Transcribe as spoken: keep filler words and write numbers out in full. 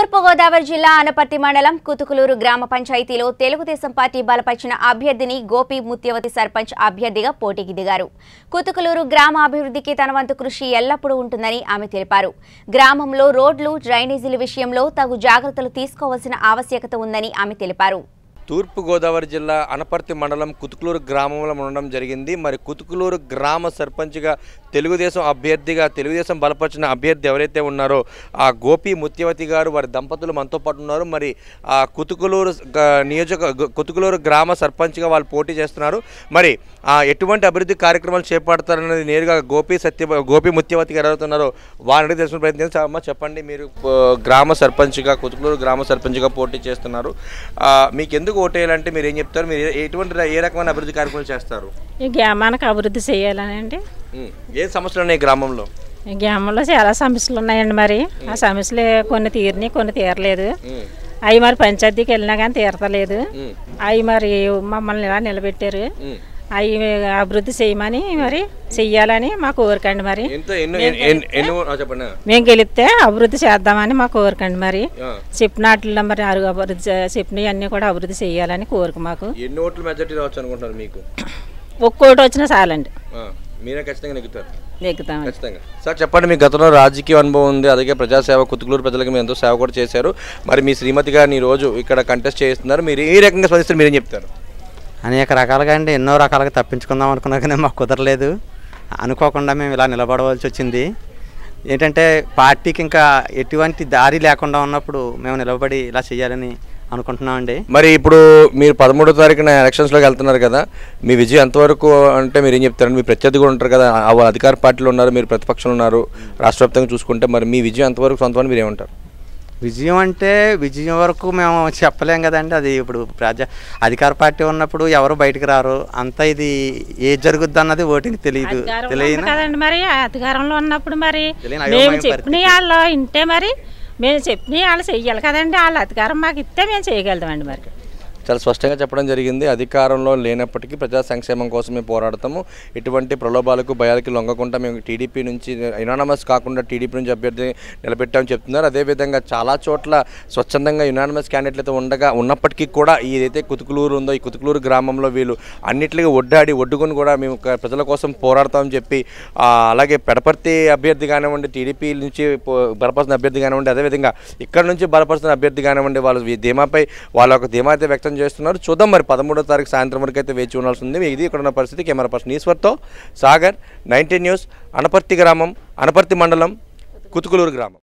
తూర్పు గోదావరి జిల్లా అనపర్తి మండలం కుతుకులూరు గ్రామ పంచాయతీలో తెలుగుదేశం పార్టీ బలపరిచిన అభ్యర్థిని గోపి ముత్యవతి సర్పంచ్ అభ్యర్థిగా పోటీకి దిగారు. కుతుకులూరు గ్రామ అభివృద్ధికి తన వంతు కృషి ఎల్లప్పుడూ ఉంటుందని ఆమె తెలిపారు. గ్రామంలో రోడ్లు, డ్రైనేజీల విషయంలో తగు జాగ్రత్తలు తీసుకోవాల్సిన ఆవశ్యకత ఉందని ఆమె తెలిపారు. తూర్పు గోదావరి జిల్లా అనపర్తి మండలం కుతుకులూరు గ్రామంలో ఉండడం జరిగింది. మరి కుతుకులూరు గ్రామ సర్పంచ్గా తెలుగుదేశం అభ్యర్థిగా తెలుగుదేశం బలపరిచిన అభ్యర్థి ఎవరైతే ఉన్నారో ఆ గోపి ముత్యవతి గారు వారి దంపతులు మనతో పాటు ఉన్నారు. మరి ఆ కుతుకులూరు నియోజక కుతుకులూరు గ్రామ సర్పంచ్గా వాళ్ళు పోటీ చేస్తున్నారు. మరి ఆ ఎటువంటి అభివృద్ధి కార్యక్రమాలు చేపడతారన్నది నేరుగా గోపి సత్య గోపి ముత్యవతి గారు ఎవరుతున్నారో వారిని తెలుసుకునే ప్రయత్నం చేస్తామా. చెప్పండి, మీరు గ్రామ సర్పంచ్గా కుతుకులూరు గ్రామ సర్పంచ్గా పోటీ చేస్తున్నారు. మీకు ఎందుకు ఓటేయాలంటే మీరు ఏం చెప్తారు? మీరు ఎటువంటి ఏ రకమైన అభివృద్ధి కార్యక్రమాలు చేస్తారు? ఈ గ్రామానికి అభివృద్ధి చేయాలని అండి. ఏ సమస్యలు ఉన్నాయి గ్రామంలో? ఈ గ్రామంలో చాలా సమస్యలు ఉన్నాయండి. మరి ఆ సమస్యలు కొన్ని తీరినాయి, కొన్ని తీరలేదు. అవి మరి పంచాయతీకి వెళ్ళినా కానీ తీరతలేదు. అవి మరి మమ్మల్ని ఇలా నిలబెట్టారు. అవి అభివృద్ధి చేయమని మరి చెయ్యాలని మా కోరికండి. మరి మేము గెలిస్తే అభివృద్ధి చేద్దామని మా కోరికండి. మరి చెప్పినట్లు మరి అరుగు అభివృద్ధి చెప్పినవి అన్ని కూడా అభివృద్ధి చేయాలని కోరిక మాకు. ఎన్ని ఓట్ల మెజారిటీ రావచ్చు అనుకుంటున్నారు? మీకు ఒక్కోటి వచ్చినా చాలండి. మీరే ఖచ్చితంగా నెగ్గుతారు? నెగ్గుతాం. ఖచ్చితంగా. సార్ చెప్పండి, మీ గతంలో రాజకీయ అనుభవం ఉంది, అలాగే ప్రజాసేవ, కుతుకులూరు ప్రజలకు మీరు ఎంతో సేవ కూడా చేశారు. మరి మీ శ్రీమతి గారిని ఈ రోజు ఇక్కడ కంటెస్ట్ చేస్తున్నారు. మీరు ఏ రకంగా స్పందిస్తారు? మీరేం చెప్తారు? అనేక రకాలుగా అండి, ఎన్నో రకాలుగా తప్పించుకుందాం అనుకున్నా కానీ మాకు కుదరలేదు. అనుకోకుండా మేము ఇలా నిలబడవలసి వచ్చింది. ఏంటంటే పార్టీకి ఇంకా ఎటువంటి దారి లేకుండా ఉన్నప్పుడు మేము నిలబడి ఇలా చేయాలని అనుకుంటున్నామండి. మరి ఇప్పుడు మీరు పదమూడో తారీఖున ఎలక్షన్స్లోకి వెళ్తున్నారు కదా, మీ విజయం ఎంతవరకు అంటే మీరు ఏం చెప్తారండి? మీ ప్రత్యర్థి కూడా ఉంటారు కదా, అధికార పార్టీలో ఉన్నారు, మీరు ప్రతిపక్షంలో ఉన్నారు, రాష్ట్ర వ్యాప్తంగా చూసుకుంటే మరి మీ విజయం ఎంతవరకు సొంతమని మీరు ఏమంటారు? విజయం అంటే విజయం వరకు మేము చెప్పలేం కదండి. అది ఇప్పుడు ప్రజా అధికార పార్టీ ఉన్నప్పుడు ఎవరు బయటకు రారు. అంతా ఇది ఏ జరుగుద్ది అన్నది ఓటింగ్ తెలియదు తెలియదు కదండి. మరి అధికారంలో ఉన్నప్పుడు మరి మేము చెప్పిన వాళ్ళు ఇంటే మరి మేము చెప్పిన వాళ్ళు చెయ్యాలి కదండి. వాళ్ళ అధికారం మాకు ఇస్తే మేము చేయగలుగుతామండి. మరి చాలా స్పష్టంగా చెప్పడం జరిగింది. అధికారంలో లేనప్పటికీ ప్రజా సంక్షేమం కోసం మేము పోరాడతాము. ఎటువంటి ప్రలోభాలకు భయాలకి లొంగకుండా మేము టీడీపీ నుంచి యునానమస్ కాకుండా టీడీపీ నుంచి అభ్యర్థి నిలబెట్టామని చెప్తున్నారు. అదేవిధంగా చాలా చోట్ల స్వచ్ఛందంగా యునానమస్ క్యాండిడేట్లతో ఉండగా ఉన్నప్పటికీ కూడా ఏదైతే కుతుకులూరు ఉందో ఈ కుతుకులూరు గ్రామంలో వీళ్ళు అన్నింటిగా ఒడ్డాడి ఒడ్డుకొని కూడా మేము ప్రజల కోసం పోరాడతామని చెప్పి, అలాగే పెడపర్తి అభ్యర్థి కానివ్వండి, టీడీపీ నుంచి బలపరుస్తున్న అభ్యర్థి కానివ్వండి, అదేవిధంగా ఇక్కడ నుంచి బలపరుస్తున్న అభ్యర్థి కానివ్వండి, వాళ్ళ ధీమాపై వాళ్ళ ఒక ధీమా అయితే వ్యక్తం చేస్తున్నారు. చూద్దాం, మరి పదమూడో తారీఖు సాయంత్రం వరకు అయితే వేచి ఉండాల్సి ఉంది. ఇది ఇక్కడ ఉన్న పరిస్థితి. కెమెరా పర్సన్ ఈశ్వర్తో సాగర్, నైన్టీన్ న్యూస్, అనపర్తి గ్రామం, అనపర్తి మండలం, కుతుకులూరు గ్రామం.